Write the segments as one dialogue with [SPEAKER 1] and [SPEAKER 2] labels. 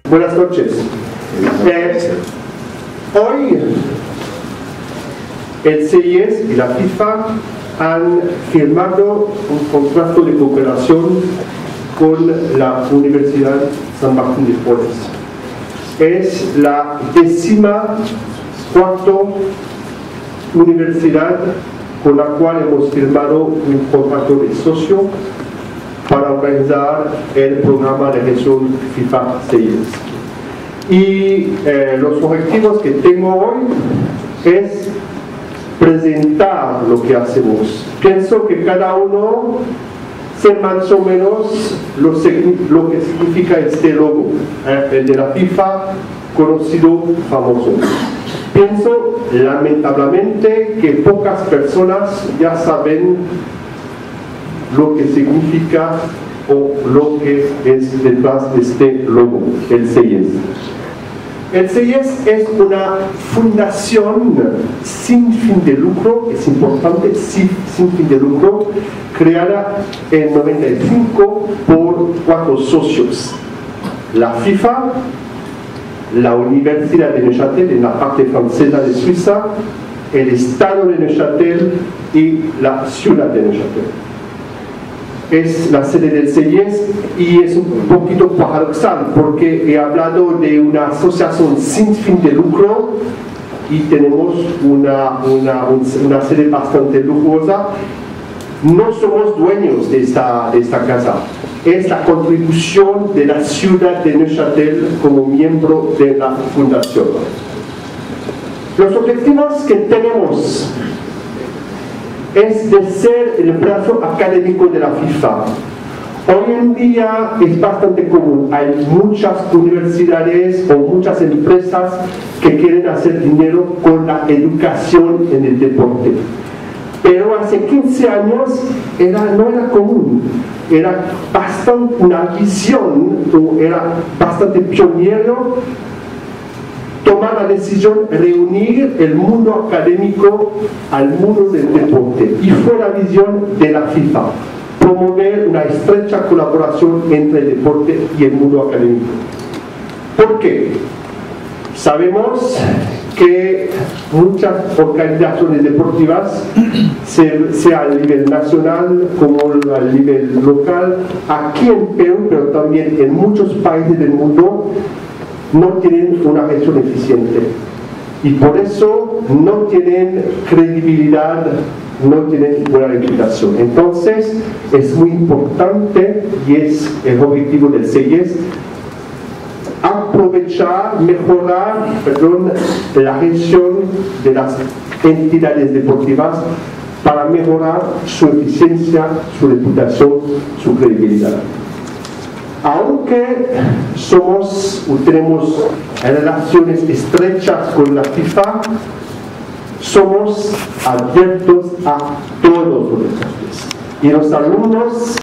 [SPEAKER 1] Buenas noches. Hoy el CIES y la FIFA han firmado un contrato de cooperación con la Universidad San Martín de Porres. Es la 14ª universidad con la cual hemos firmado un contrato de socio para organizar el programa de gestión FIFA-CIES. Y los objetivos que tengo hoy es presentar lo que hacemos. Pienso que cada uno sé más o menos lo que significa este logo, el de la FIFA, conocido, famoso. Pienso lamentablemente que pocas personas ya saben lo que significa o lo que es detrás de este logo, el CIES. El CIES es una fundación sin fin de lucro, es importante, sin fin de lucro, creada en 95 por 4 socios. La FIFA, la Universidad de Neuchâtel, en la parte francesa de Suiza, el Estado de Neuchâtel y la ciudad de Neuchâtel. Es la sede del CIES y es un poquito paradoxal porque he hablado de una asociación sin fin de lucro y tenemos una sede bastante lujosa. No somos dueños de esta casa. Es la contribución de la ciudad de Neuchâtel como miembro de la fundación. Los objetivos que tenemos es de ser el brazo académico de la FIFA. Hoy en día es bastante común, hay muchas universidades o muchas empresas que quieren hacer dinero con la educación en el deporte. Pero hace 15 años no era común, era bastante una visión, era bastante pionero tomar la decisión de reunir el mundo académico al mundo del deporte. Y fue la visión de la FIFA, promover una estrecha colaboración entre el deporte y el mundo académico. ¿Por qué? Sabemos que muchas organizaciones deportivas, sea a nivel nacional como a nivel local, aquí en Perú, pero también en muchos países del mundo, no tienen una gestión eficiente y por eso no tienen credibilidad, no tienen buena reputación. Entonces es muy importante, y es el objetivo del CIES, mejorar la gestión de las entidades deportivas para mejorar su eficiencia, su reputación, su credibilidad. Aunque tenemos relaciones estrechas con la FIFA, somos abiertos a todos los deportes. Y los alumnos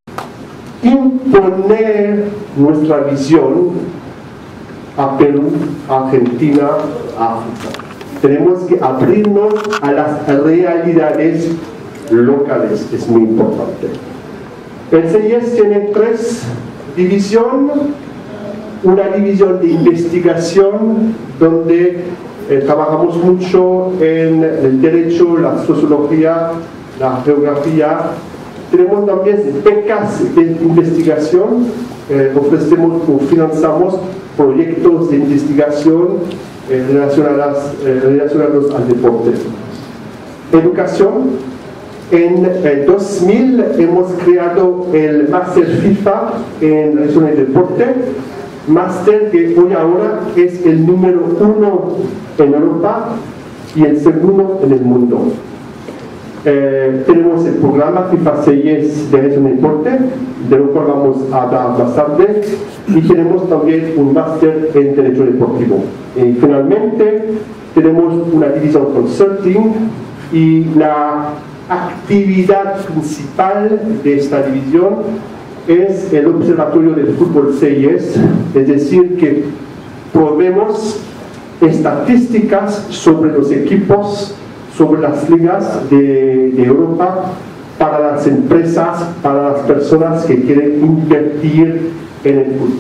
[SPEAKER 1] imponer nuestra visión a Perú, a Argentina, a África. Tenemos que abrirnos a las realidades locales, es muy importante. El CIES tiene 3 divisiones. Una división de investigación donde trabajamos mucho en el derecho, la sociología, la geografía. Tenemos también becas de investigación, ofrecemos o financiamos proyectos de investigación relacionados al deporte. Educación. En 2000 hemos creado el Máster FIFA en gestión del deporte, máster que hoy ahora es el número 1 en Europa y el segundo en el mundo. Tenemos el programa FIFA-CIES de gestión del deporte, de lo cual vamos a hablar bastante, y tenemos también un máster en derecho deportivo. Y finalmente tenemos una división consulting y la actividad principal de esta división es el observatorio del fútbol CIES, es decir, que proveemos estadísticas sobre los equipos, sobre las ligas de Europa, para las empresas, para las personas que quieren invertir en el fútbol.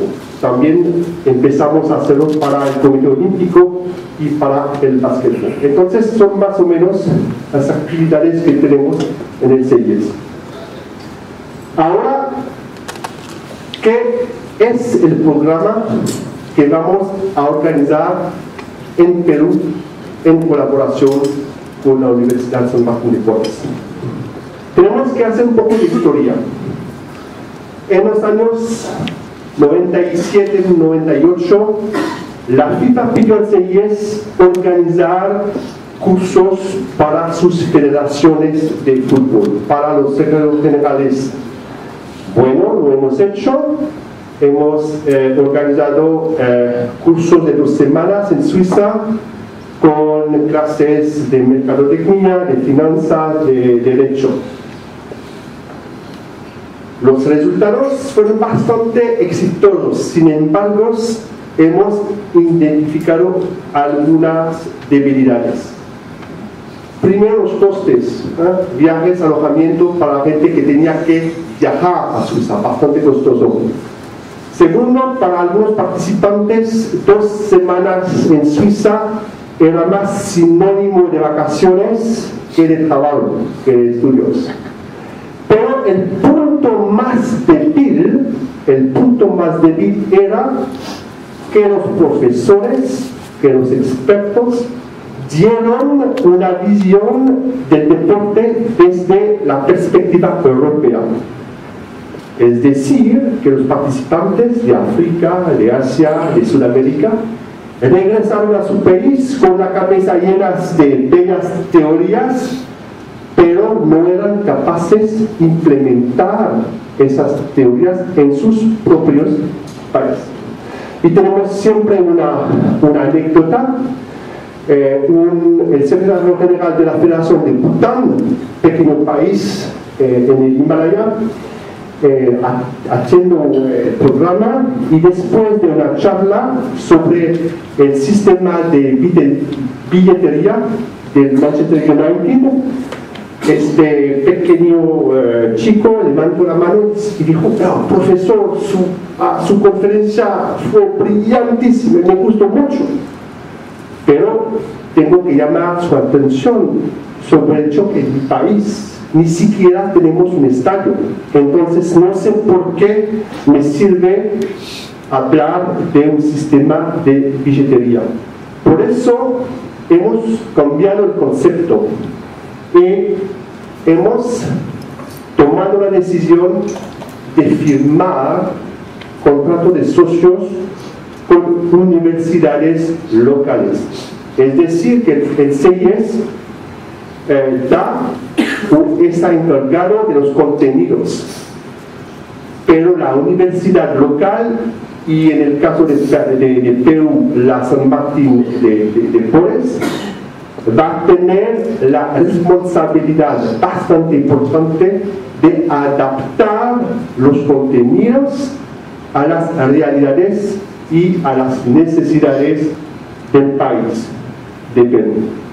[SPEAKER 1] también empezamos a hacerlo para el Comité Olímpico y para el básquetbol. Entonces son más o menos las actividades que tenemos en el CIES. Ahora, ¿qué es el programa que vamos a organizar en Perú en colaboración con la Universidad San Martín de Porres? Tenemos que hacer un poco de historia. En los años 97-98, la FIFA pidió al CIES organizar cursos para sus federaciones de fútbol, para los secretarios generales. Bueno, lo hemos hecho. Hemos organizado cursos de 2 semanas en Suiza con clases de mercadotecnia, de finanzas, de derecho. Los resultados fueron bastante exitosos, sin embargo, hemos identificado algunas debilidades. Primero, los costes, viajes, alojamiento para la gente que tenía que viajar a Suiza, bastante costoso. Segundo, para algunos participantes, 2 semanas en Suiza era más sinónimo de vacaciones que de trabajo, que de estudios. Pero el punto más débil era que los profesores, que los expertos dieron una visión del deporte desde la perspectiva europea. Es decir, que los participantes de África, de Asia, de Sudamérica regresaron a su país con la cabeza llena de bellas teorías, pero no eran capaces de implementar esas teorías en sus propios países. Y tenemos siempre una anécdota. El secretario general de la Federación de Bután, pequeño país en el Himalaya, haciendo el programa, y después de una charla sobre el sistema de billetería del Manchester United, este pequeño chico levantó la mano y dijo: profesor, su conferencia fue brillantísima, me gustó mucho, pero tengo que llamar su atención sobre el hecho que en mi país ni siquiera tenemos un estadio. Entonces no sé por qué me sirve hablar de un sistema de billetería. Por eso hemos cambiado el concepto y hemos tomado la decisión de firmar contratos de socios con universidades locales. Es decir, que el CIES está encargado de los contenidos, pero la universidad local, y en el caso de Perú, la San Martín de Porres, va a tener la responsabilidad bastante importante de adaptar los contenidos a las realidades y a las necesidades del país de Perú.